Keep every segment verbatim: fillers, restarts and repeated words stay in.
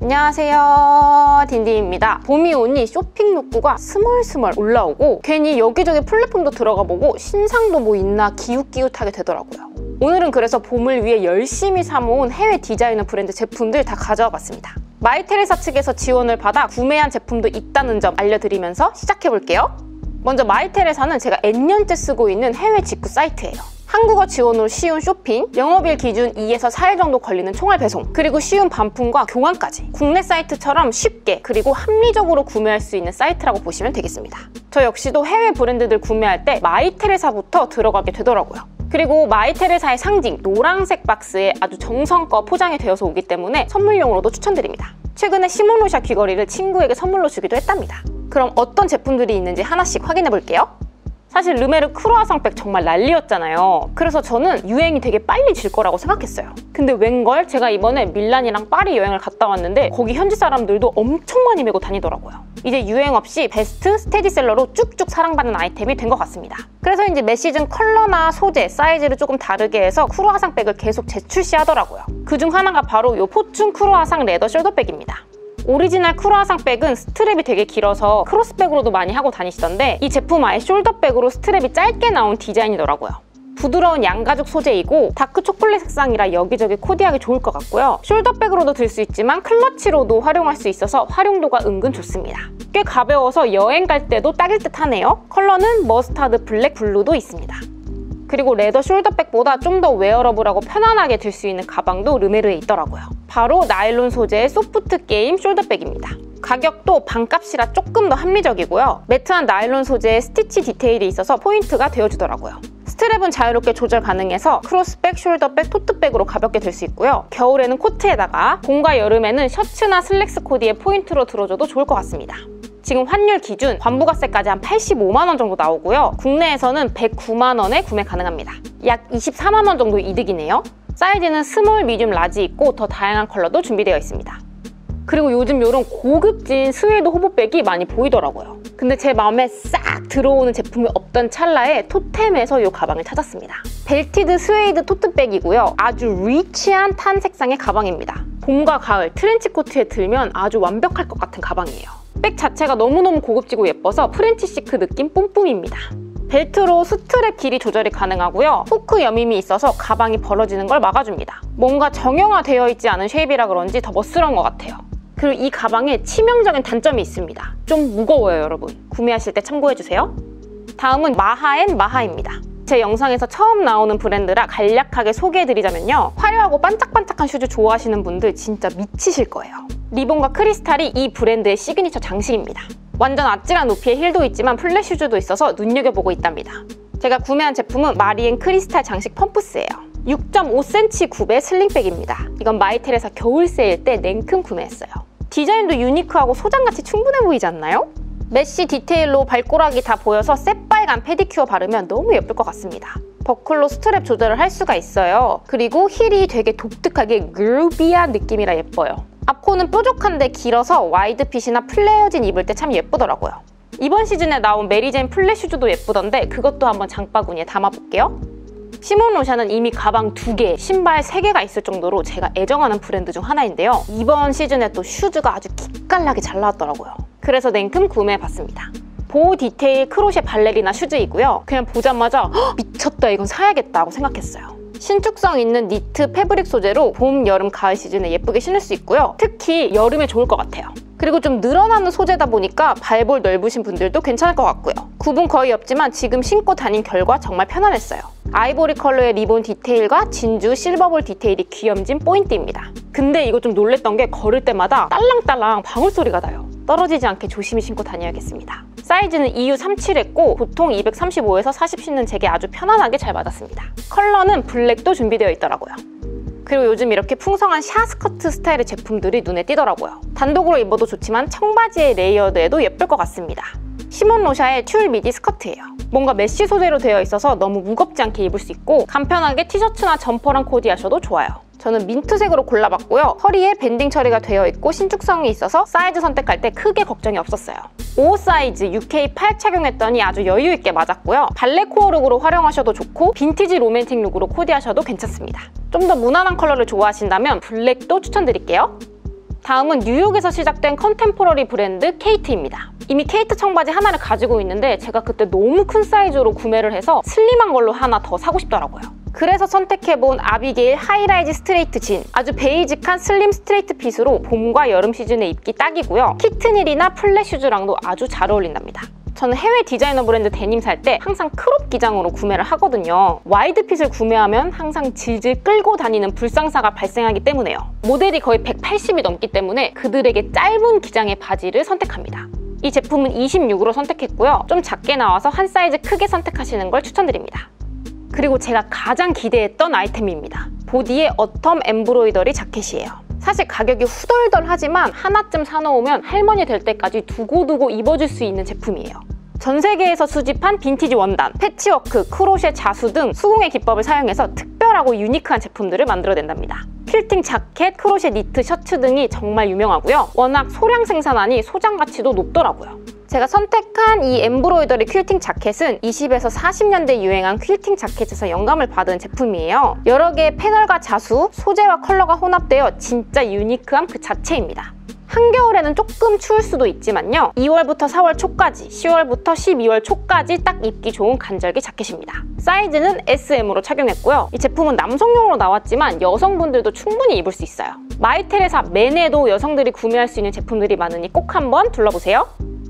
안녕하세요, 딘딘입니다. 봄이 오니 쇼핑 욕구가 스멀스멀 올라오고 괜히 여기저기 플랫폼도 들어가보고 신상도 뭐 있나 기웃기웃하게 되더라고요. 오늘은 그래서 봄을 위해 열심히 사모은 해외 디자이너 브랜드 제품들 다 가져와 봤습니다. 마이테레사 측에서 지원을 받아 구매한 제품도 있다는 점 알려드리면서 시작해볼게요. 먼저 마이테레사는 제가 N년째 쓰고 있는 해외 직구 사이트예요. 한국어 지원으로 쉬운 쇼핑, 영업일 기준 이에서 사 일 정도 걸리는 총알 배송, 그리고 쉬운 반품과 교환까지 국내 사이트처럼 쉽게 그리고 합리적으로 구매할 수 있는 사이트라고 보시면 되겠습니다. 저 역시도 해외 브랜드들 구매할 때 마이테레사부터 들어가게 되더라고요. 그리고 마이테레사의 상징 노란색 박스에 아주 정성껏 포장이 되어서 오기 때문에 선물용으로도 추천드립니다. 최근에 시모노샤 귀걸이를 친구에게 선물로 주기도 했답니다. 그럼 어떤 제품들이 있는지 하나씩 확인해 볼게요. 사실 르메르 크루아상백 정말 난리였잖아요. 그래서 저는 유행이 되게 빨리 질 거라고 생각했어요. 근데 웬걸 제가 이번에 밀란이랑 파리 여행을 갔다 왔는데 거기 현지 사람들도 엄청 많이 메고 다니더라고요. 이제 유행 없이 베스트 스테디셀러로 쭉쭉 사랑받는 아이템이 된 것 같습니다. 그래서 이제 매 시즌 컬러나 소재, 사이즈를 조금 다르게 해서 크루아상백을 계속 재출시하더라고요. 그중 하나가 바로 이 포춘 크루아상 레더 숄더백입니다. 오리지널 크루아상백은 스트랩이 되게 길어서 크로스백으로도 많이 하고 다니시던데 이 제품 아예 숄더백으로 스트랩이 짧게 나온 디자인이더라고요. 부드러운 양가죽 소재이고 다크 초콜릿 색상이라 여기저기 코디하기 좋을 것 같고요. 숄더백으로도 들 수 있지만 클러치로도 활용할 수 있어서 활용도가 은근 좋습니다. 꽤 가벼워서 여행 갈 때도 딱일 듯 하네요. 컬러는 머스타드 블랙 블루도 있습니다. 그리고 레더 숄더백보다 좀 더 웨어러블하고 편안하게 들 수 있는 가방도 르메르에 있더라고요. 바로 나일론 소재의 소프트 게임 숄더백입니다. 가격도 반값이라 조금 더 합리적이고요. 매트한 나일론 소재의 스티치 디테일이 있어서 포인트가 되어주더라고요. 스트랩은 자유롭게 조절 가능해서 크로스백, 숄더백, 토트백으로 가볍게 들 수 있고요. 겨울에는 코트에다가 봄과 여름에는 셔츠나 슬랙스 코디에 포인트로 들어줘도 좋을 것 같습니다. 지금 환율 기준 관부가세까지 한 팔십오만 원 정도 나오고요. 국내에서는 백구만 원에 구매 가능합니다. 약 이십사만 원 정도 이득이네요. 사이즈는 스몰, 미디움, 라지 있고 더 다양한 컬러도 준비되어 있습니다. 그리고 요즘 이런 고급진 스웨이드 호보백이 많이 보이더라고요. 근데 제 마음에 싹 들어오는 제품이 없던 찰나에 토템에서 이 가방을 찾았습니다. 벨티드 스웨이드 토트백이고요. 아주 리치한 탄 색상의 가방입니다. 봄과 가을 트렌치 코트에 들면 아주 완벽할 것 같은 가방이에요. 백 자체가 너무너무 고급지고 예뻐서 프렌치 시크 느낌 뿜뿜입니다. 벨트로 스트랩 길이 조절이 가능하고요. 후크 여밈이 있어서 가방이 벌어지는 걸 막아줍니다. 뭔가 정형화되어 있지 않은 쉐입이라 그런지 더 멋스러운 것 같아요. 그리고 이 가방에 치명적인 단점이 있습니다. 좀 무거워요, 여러분. 구매하실 때 참고해주세요. 다음은 마하 앤 마하입니다. 제 영상에서 처음 나오는 브랜드라 간략하게 소개해드리자면요. 화려하고 반짝반짝한 슈즈 좋아하시는 분들 진짜 미치실 거예요. 리본과 크리스탈이 이 브랜드의 시그니처 장식입니다. 완전 아찔한 높이의 힐도 있지만 플랫 슈즈도 있어서 눈여겨보고 있답니다. 제가 구매한 제품은 마리앤 크리스탈 장식 펌프스예요. 육 점 오 센티미터 굽의 슬링백입니다. 이건 마이테레사 겨울 세일 때 냉큼 구매했어요. 디자인도 유니크하고 소장같이 충분해 보이지 않나요? 메쉬 디테일로 발꼬락이 다 보여서 새빨간 페디큐어 바르면 너무 예쁠 것 같습니다. 버클로 스트랩 조절을 할 수가 있어요. 그리고 힐이 되게 독특하게 그루비한 느낌이라 예뻐요. 앞코는 뾰족한데 길어서 와이드핏이나 플레어진 입을 때 참 예쁘더라고요. 이번 시즌에 나온 메리제인 플랫 슈즈도 예쁘던데 그것도 한번 장바구니에 담아볼게요. 시모노샤는 이미 가방 두 개, 신발 세 개가 있을 정도로 제가 애정하는 브랜드 중 하나인데요. 이번 시즌에 또 슈즈가 아주 기깔나게 잘 나왔더라고요. 그래서 냉큼 구매해봤습니다. 보호 디테일 크로셰 발레리나 슈즈이고요. 그냥 보자마자 미쳤다, 이건 사야겠다 하고 생각했어요. 신축성 있는 니트 패브릭 소재로 봄, 여름, 가을 시즌에 예쁘게 신을 수 있고요. 특히 여름에 좋을 것 같아요. 그리고 좀 늘어나는 소재다 보니까 발볼 넓으신 분들도 괜찮을 것 같고요. 굽은 거의 없지만 지금 신고 다닌 결과 정말 편안했어요. 아이보리 컬러의 리본 디테일과 진주 실버볼 디테일이 귀염진 포인트입니다. 근데 이거 좀 놀랬던 게 걸을 때마다 딸랑딸랑 방울소리가 나요. 떨어지지 않게 조심히 신고 다녀야겠습니다. 사이즈는 이유 삼십칠했고 보통 이백삼십오에서 사십 신는 제게 아주 편안하게 잘 맞았습니다. 컬러는 블랙도 준비되어 있더라고요. 그리고 요즘 이렇게 풍성한 샤스커트 스타일의 제품들이 눈에 띄더라고요. 단독으로 입어도 좋지만 청바지에 레이어드해도 예쁠 것 같습니다. 시몬노샤의 튤 미디 스커트예요. 뭔가 메쉬 소재로 되어 있어서 너무 무겁지 않게 입을 수 있고 간편하게 티셔츠나 점퍼랑 코디하셔도 좋아요. 저는 민트색으로 골라봤고요. 허리에 밴딩 처리가 되어 있고 신축성이 있어서 사이즈 선택할 때 크게 걱정이 없었어요. 오 사이즈 유케이 팔 착용했더니 아주 여유있게 맞았고요. 발레 코어 룩으로 활용하셔도 좋고 빈티지 로맨틱 룩으로 코디하셔도 괜찮습니다. 좀 더 무난한 컬러를 좋아하신다면 블랙도 추천드릴게요. 다음은 뉴욕에서 시작된 컨템포러리 브랜드 케이트입니다. 이미 케이트 청바지 하나를 가지고 있는데 제가 그때 너무 큰 사이즈로 구매를 해서 슬림한 걸로 하나 더 사고 싶더라고요. 그래서 선택해본 아비게일 하이라이즈 스트레이트 진. 아주 베이직한 슬림 스트레이트 핏으로 봄과 여름 시즌에 입기 딱이고요. 키튼힐이나 플랫 슈즈랑도 아주 잘 어울린답니다. 저는 해외 디자이너 브랜드 데님 살 때 항상 크롭 기장으로 구매를 하거든요. 와이드 핏을 구매하면 항상 질질 끌고 다니는 불상사가 발생하기 때문에요. 모델이 거의 백팔십이 넘기 때문에 그들에게 짧은 기장의 바지를 선택합니다. 이 제품은 이십육으로 선택했고요. 좀 작게 나와서 한 사이즈 크게 선택하시는 걸 추천드립니다. 그리고 제가 가장 기대했던 아이템입니다. 보디의 어텀 엠브로이더리 자켓이에요. 사실 가격이 후덜덜하지만 하나쯤 사놓으면 할머니 될 때까지 두고두고 입어줄 수 있는 제품이에요. 전 세계에서 수집한 빈티지 원단, 패치워크, 크로셰, 자수 등 수공예 기법을 사용해서 특별하고 유니크한 제품들을 만들어낸답니다. 퀼팅 자켓, 크로셰 니트, 셔츠 등이 정말 유명하고요. 워낙 소량 생산하니 소장 가치도 높더라고요. 제가 선택한 이 엠브로이더리 퀼팅 자켓은 이십에서 사십 년대 유행한 퀼팅 자켓에서 영감을 받은 제품이에요. 여러 개의 패널과 자수, 소재와 컬러가 혼합되어 진짜 유니크함 그 자체입니다. 한겨울에는 조금 추울 수도 있지만요. 이월부터 사월 초까지, 시월부터 십이월 초까지 딱 입기 좋은 간절기 자켓입니다. 사이즈는 에스 엠으로 착용했고요. 이 제품은 남성용으로 나왔지만 여성분들도 충분히 입을 수 있어요. 마이테레사 맨에도 여성들이 구매할 수 있는 제품들이 많으니 꼭 한번 둘러보세요.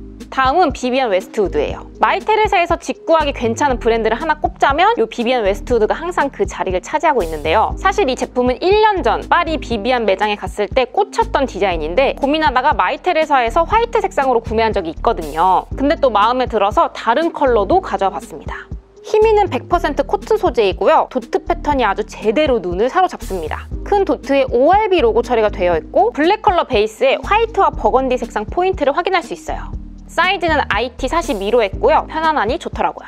다음은 비비안 웨스트우드예요. 마이테레사에서 직구하기 괜찮은 브랜드를 하나 꼽자면 이 비비안 웨스트우드가 항상 그 자리를 차지하고 있는데요. 사실 이 제품은 일 년 전 파리 비비안 매장에 갔을 때 꽂혔던 디자인인데 고민하다가 마이테레사에서 화이트 색상으로 구매한 적이 있거든요. 근데 또 마음에 들어서 다른 컬러도 가져와 봤습니다. 힘있는 백 퍼센트 코튼 소재이고요. 도트 패턴이 아주 제대로 눈을 사로잡습니다. 큰 도트에 오알비 로고 처리가 되어 있고 블랙 컬러 베이스에 화이트와 버건디 색상 포인트를 확인할 수 있어요. 사이즈는 아이티 사십이로 했고요. 편안하니 좋더라고요.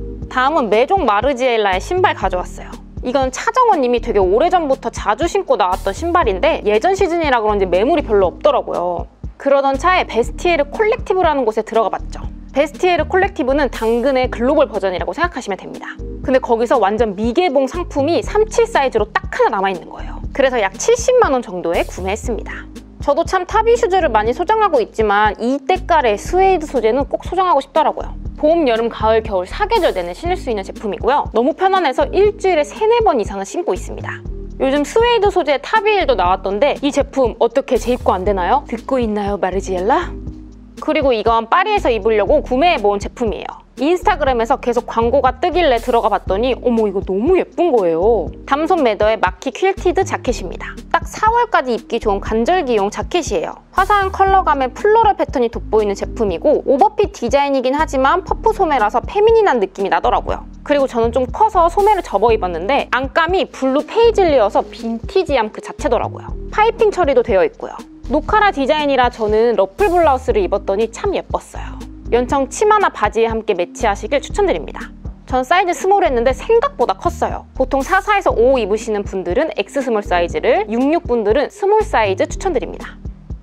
다음은 메종 마르지엘라의 신발 가져왔어요. 이건 차정원님이 되게 오래전부터 자주 신고 나왔던 신발인데 예전 시즌이라 그런지 매물이 별로 없더라고요. 그러던 차에 베스티에르 콜렉티브라는 곳에 들어가 봤죠. 베스티에르 콜렉티브는 당근의 글로벌 버전이라고 생각하시면 됩니다. 근데 거기서 완전 미개봉 상품이 삼십칠 사이즈로 딱 하나 남아있는 거예요. 그래서 약 칠십만 원 정도에 구매했습니다. 저도 참 타비 슈즈를 많이 소장하고 있지만 이 때깔의 스웨이드 소재는 꼭 소장하고 싶더라고요. 봄, 여름, 가을, 겨울 사 계절 내내 신을 수 있는 제품이고요. 너무 편안해서 일주일에 세네 번 이상은 신고 있습니다. 요즘 스웨이드 소재 타비일도 나왔던데 이 제품 어떻게 재입고 안 되나요? 듣고 있나요, 마르지엘라? 그리고 이건 파리에서 입으려고 구매해본 제품이에요. 인스타그램에서 계속 광고가 뜨길래 들어가 봤더니 어머 이거 너무 예쁜 거예요. 담손 매더의 마키 퀼티드 자켓입니다. 딱 사월까지 입기 좋은 간절기용 자켓이에요. 화사한 컬러감의 플로럴 패턴이 돋보이는 제품이고 오버핏 디자인이긴 하지만 퍼프 소매라서 페미닌한 느낌이 나더라고요. 그리고 저는 좀 커서 소매를 접어 입었는데 안감이 블루 페이즐리여서 빈티지함 그 자체더라고요. 파이핑 처리도 되어 있고요. 노카라 디자인이라 저는 러플 블라우스를 입었더니 참 예뻤어요. 연청 치마나 바지에 함께 매치하시길 추천드립니다. 전 사이즈 스몰 했는데 생각보다 컸어요. 보통 사십사에서 오십오 입으시는 분들은 엑스 스몰 사이즈를, 육십육 분들은 스몰 사이즈 추천드립니다.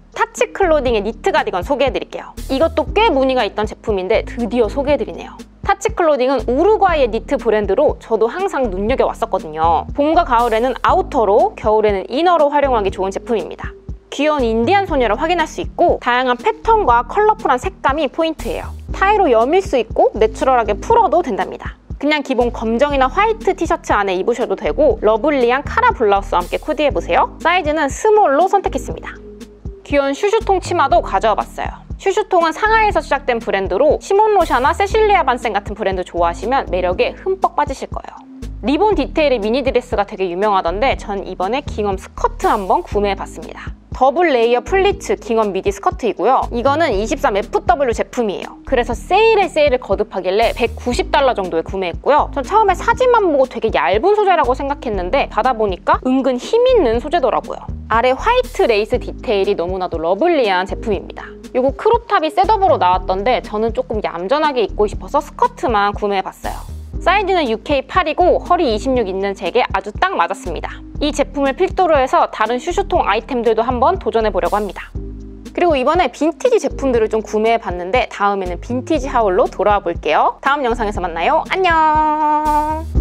타치 클로딩의 니트 가디건 소개해드릴게요. 이것도 꽤 문의가 있던 제품인데 드디어 소개해드리네요. 타치 클로딩은 우루과이의 니트 브랜드로 저도 항상 눈여겨왔었거든요. 봄과 가을에는 아우터로, 겨울에는 이너로 활용하기 좋은 제품입니다. 귀여운 인디안 소녀를 확인할 수 있고 다양한 패턴과 컬러풀한 색감이 포인트예요. 타이로 여밀 수 있고 내추럴하게 풀어도 된답니다. 그냥 기본 검정이나 화이트 티셔츠 안에 입으셔도 되고 러블리한 카라 블라우스와 함께 코디해보세요. 사이즈는 스몰로 선택했습니다. 귀여운 슈슈통 치마도 가져와 봤어요. 슈슈통은 상하이에서 시작된 브랜드로 시몬 로샤나 세실리아 반센 같은 브랜드 좋아하시면 매력에 흠뻑 빠지실 거예요. 리본 디테일의 미니 드레스가 되게 유명하던데 전 이번에 깅엄 스커트 한번 구매해봤습니다. 더블 레이어 플리츠 깅엄 미디 스커트이고요. 이거는 이십삼 에프 더블유 제품이에요. 그래서 세일에 세일을 거듭하길래 백구십 달러 정도에 구매했고요. 전 처음에 사진만 보고 되게 얇은 소재라고 생각했는데 받아보니까 은근 힘있는 소재더라고요. 아래 화이트 레이스 디테일이 너무나도 러블리한 제품입니다. 이거 크롭탑이 셋업으로 나왔던데 저는 조금 얌전하게 입고 싶어서 스커트만 구매해봤어요. 사이즈는 유케이 팔이고 허리 이십육 있는 제게 아주 딱 맞았습니다. 이 제품을 필두로 해서 다른 슈슈통 아이템들도 한번 도전해보려고 합니다. 그리고 이번에 빈티지 제품들을 좀 구매해봤는데 다음에는 빈티지 하울로 돌아와 볼게요. 다음 영상에서 만나요. 안녕!